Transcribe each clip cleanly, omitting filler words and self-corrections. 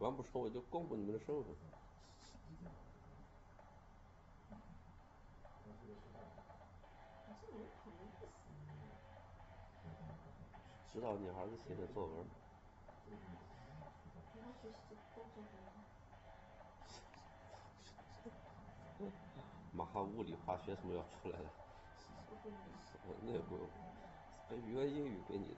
完不成我就公布你们的身份。 这人很没意思。 指导女孩子写写作文。 平常学习就都做不了。 马上物理、化学什么要出来了。那也不用，这语文、英语给你的。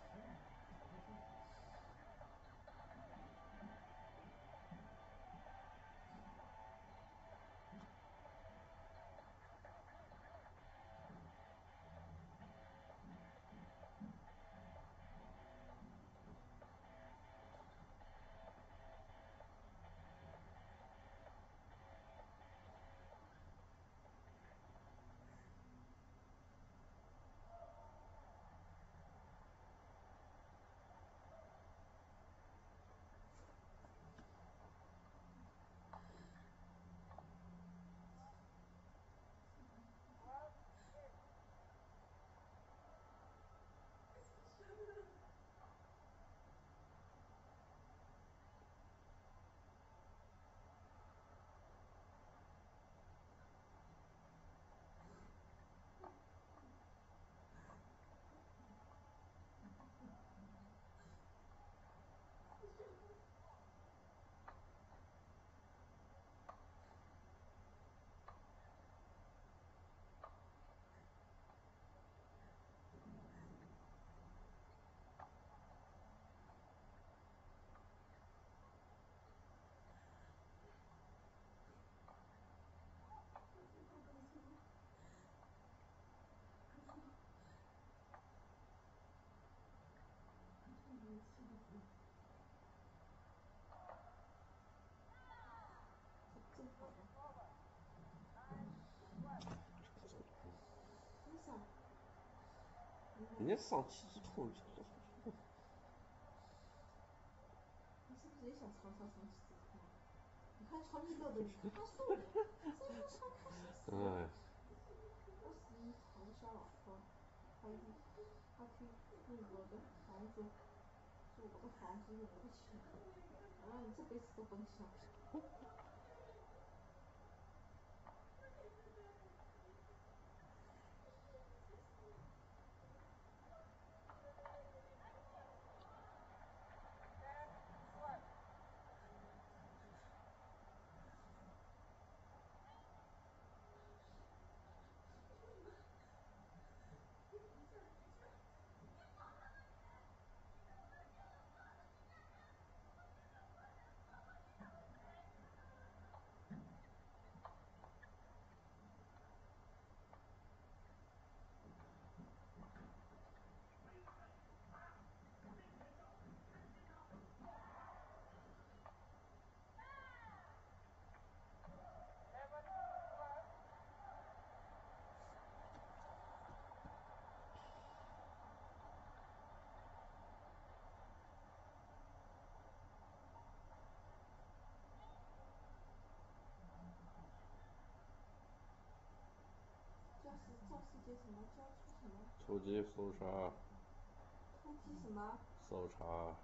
正好的。真上。 人家上期之后， 你是不是也想尝尝上期之后？你看超级乐的，他说的，这个超开心死了。21唐小老婆，他去住我的房子，住我的房子用我的钱，我让你这辈子都甭想。教师节什么？教出什么？ 突击搜查。 突击什么？ 搜查。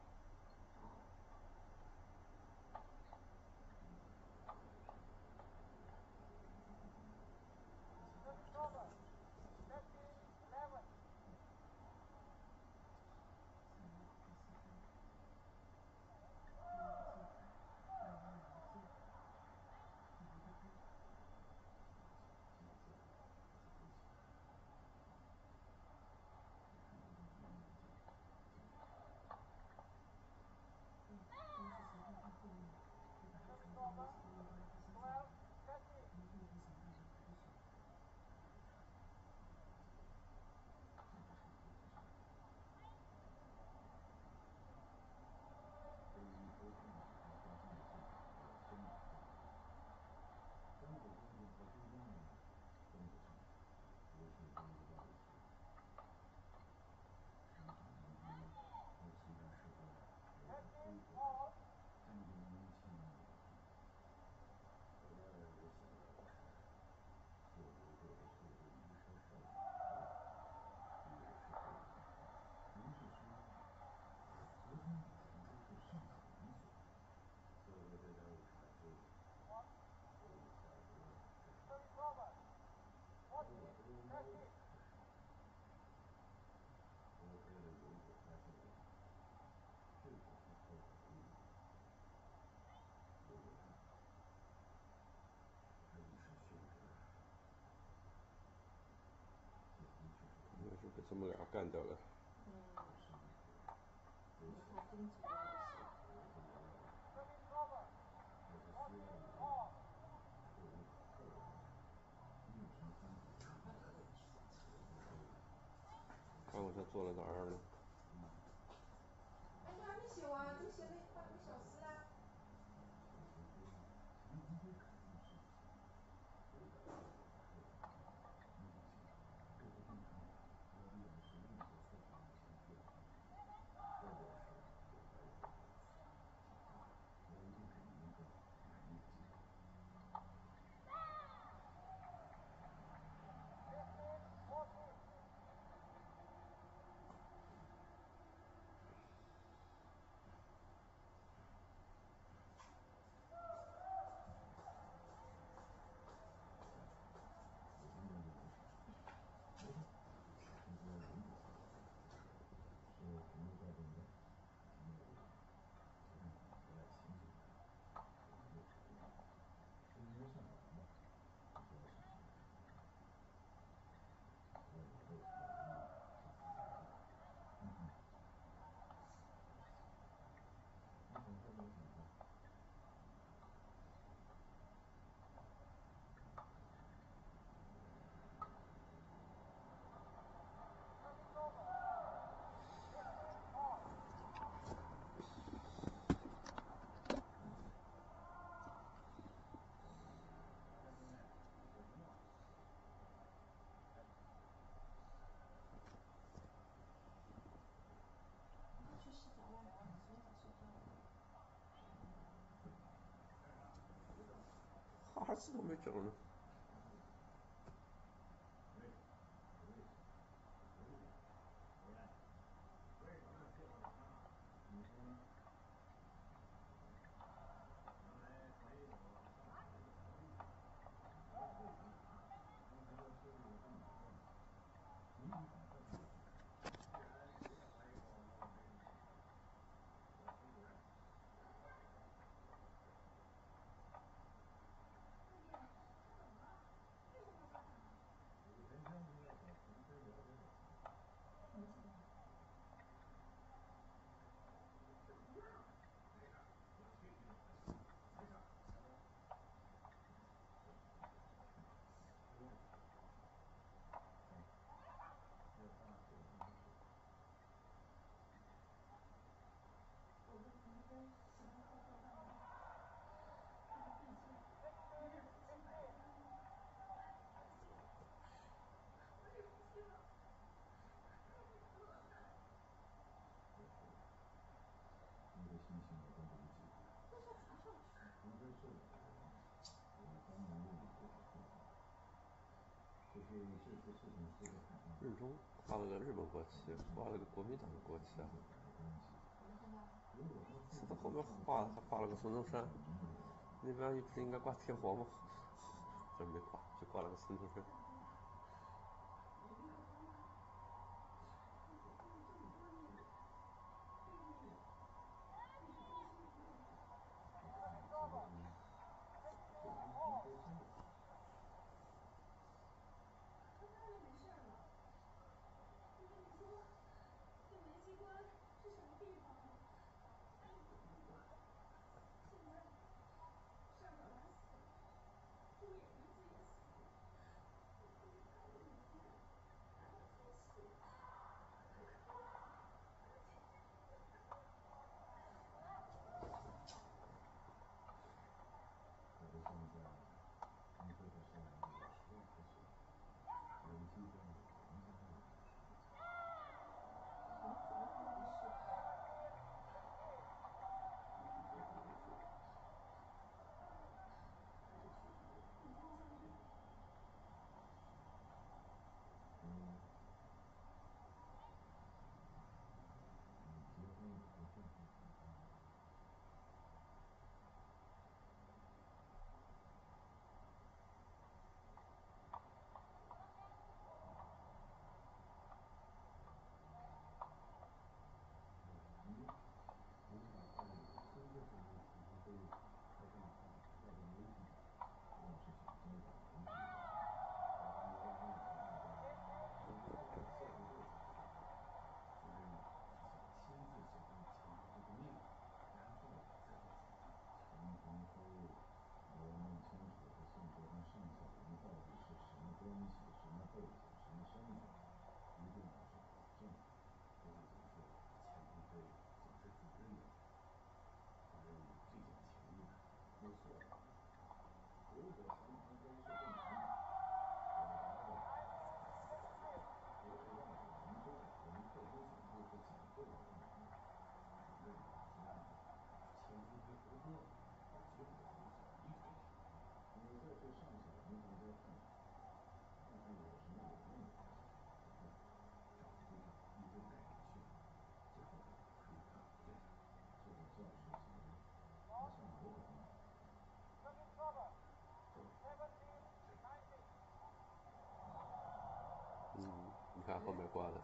俩干掉了。 你看顶级的那些。 看我这做了哪儿了？ 哎，你还没写完，都写了半个小时啦。去洗澡啦，洗完澡睡觉。 哈哈斯都没整呢。任中挂了个日本国旗，挂了个国民党的国旗啊。是他后面还挂了个孙中山，那边不是应该挂天皇吗？这没挂，就挂了个孙中山。 挂的。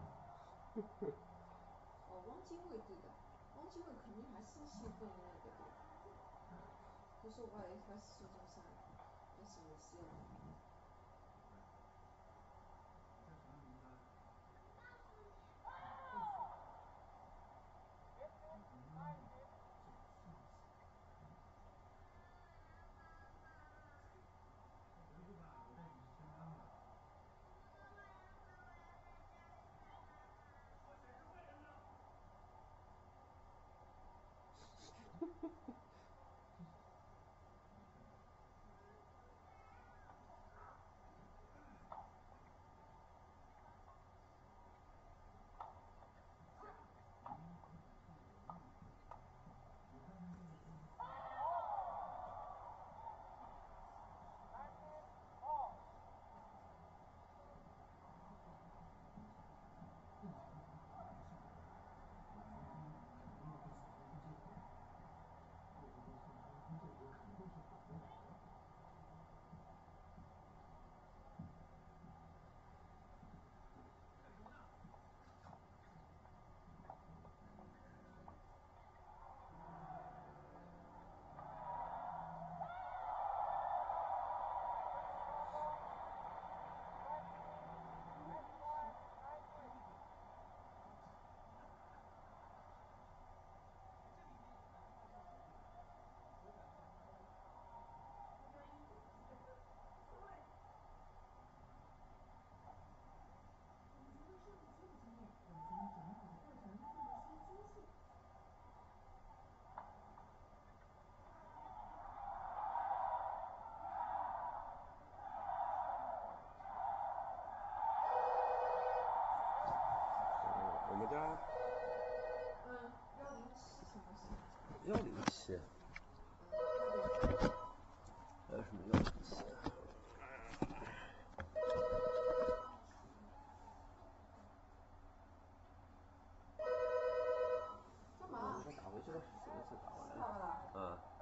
哦，汪精卫对的，汪精卫肯定还是兴奋的那个对。就说我一开始孙中山，为什么是要？ 我们家 107什么是 ？107。还有什么107？ 干嘛？ 给他打回去吧，打过来。 打了。